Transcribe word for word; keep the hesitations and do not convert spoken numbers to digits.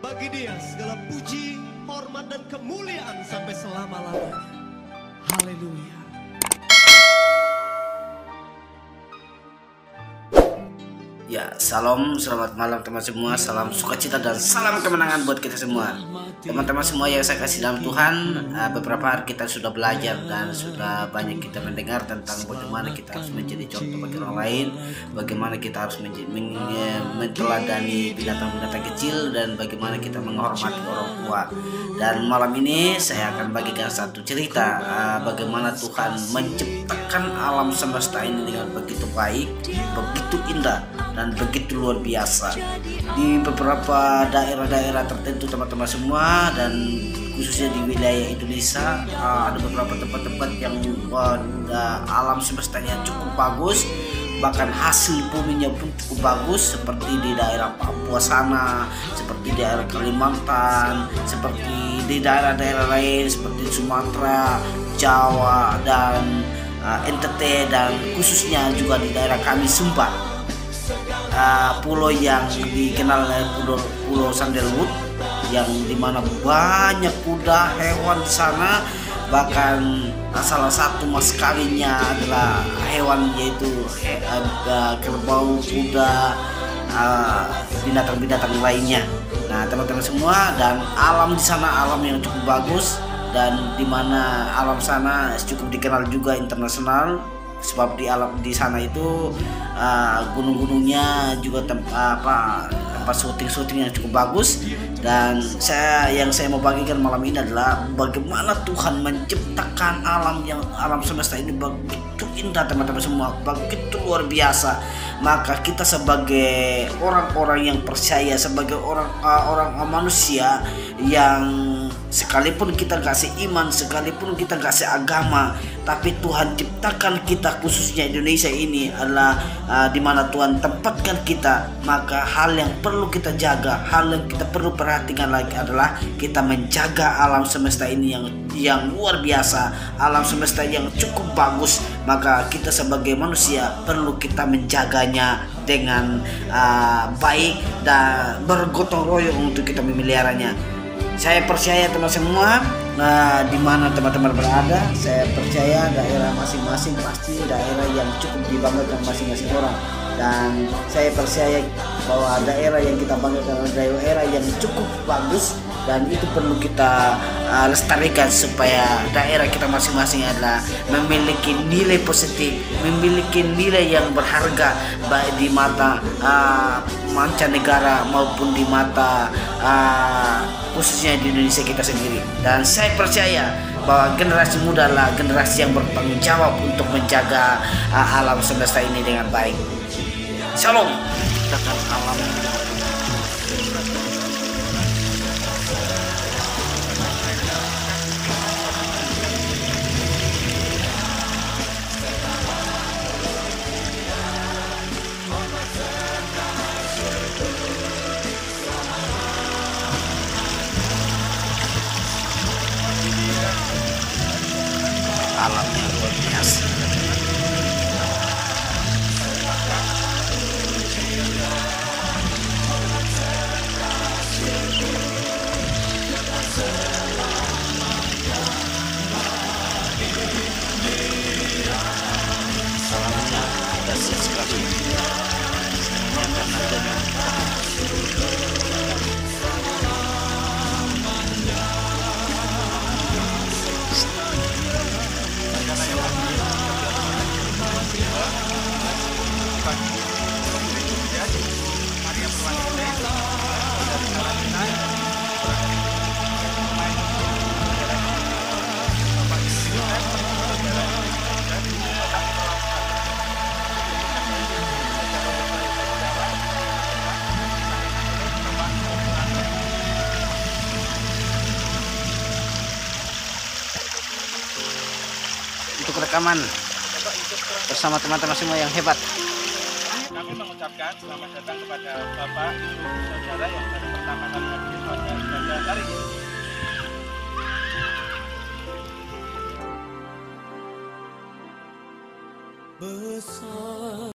Bagi Dia segala puji, hormat dan kemuliaan sampai selama-lamanya. Haleluya. Ya, salam, selamat malam teman semua, salam sukacita dan salam kemenangan buat kita semua. Teman-teman semua yang saya kasih dalam Tuhan, beberapa hari kita sudah belajar dan sudah banyak kita mendengar tentang bagaimana kita harus menjadi contoh bagi orang lain, bagaimana kita harus meneladani binatang-binatang kecil, dan bagaimana kita menghormati orang tua. Dan malam ini saya akan bagikan satu cerita bagaimana Tuhan menciptakan alam semesta ini dengan begitu baik, begitu indah, dan begitu luar biasa. Di beberapa daerah-daerah tertentu teman-teman semua, dan khususnya di wilayah Indonesia, ada beberapa tempat-tempat yang uh, alam semestanya cukup bagus, bahkan hasil buminya pun cukup bagus, seperti di daerah Papua sana, seperti di daerah Kalimantan, seperti di daerah-daerah lain seperti Sumatera, Jawa, dan uh, N T T, dan khususnya juga di daerah kami Sumbar. Uh, pulau yang dikenal pulau Pulau Sandalwood, yang dimana banyak kuda hewan di sana, bahkan uh, salah satu mas kawinnya adalah hewan, yaitu uh, kerbau, kuda, binatang-binatang uh, lainnya. Nah teman-teman semua, dan alam di sana alam yang cukup bagus, dan dimana alam sana cukup dikenal juga internasional, sebab di alam di sana itu uh, gunung-gunungnya juga tempat apa tempat syuting-syuting yang cukup bagus. Dan saya yang saya mau bagikan malam ini adalah bagaimana Tuhan menciptakan alam yang alam semesta ini begitu indah teman-teman semua, begitu luar biasa. Maka kita sebagai orang-orang yang percaya, sebagai orang uh, orang manusia yang sekalipun kita gak seiman, sekalipun kita gak seagama, tapi Tuhan ciptakan kita, khususnya Indonesia ini adalah uh, dimana Tuhan tempatkan kita. Maka hal yang perlu kita jaga, hal yang kita perlu perhatikan lagi adalah kita menjaga alam semesta ini yang yang luar biasa, alam semesta yang cukup bagus. Maka kita sebagai manusia perlu kita menjaganya dengan uh, baik dan bergotong royong untuk kita memeliharanya. Saya percaya teman semua, nah, di mana teman-teman berada, saya percaya daerah masing-masing pasti daerah yang cukup dibanggakan masing-masing orang. Dan saya percaya bahwa daerah yang kita banggakan adalah daerah yang cukup bagus, dan itu perlu kita uh, lestarikan supaya daerah kita masing-masing adalah memiliki nilai positif, memiliki nilai yang berharga baik di mata uh, mancanegara maupun di mata uh, khususnya di Indonesia kita sendiri. Dan saya percaya bahwa generasi muda adalah generasi yang bertanggung jawab untuk menjaga uh, alam semesta ini dengan baik. Shalom. Ciptakan alam alam yang luar biasa. Salamnya dahsyat sekali. Semuanya karena dengan untuk rekaman bersama teman-teman semua yang hebat. Kami mengucapkan selamat datang kepada Bapak, Ibu, Saudara yang baru pertama kali hadir pada ibadah hari ini. Besar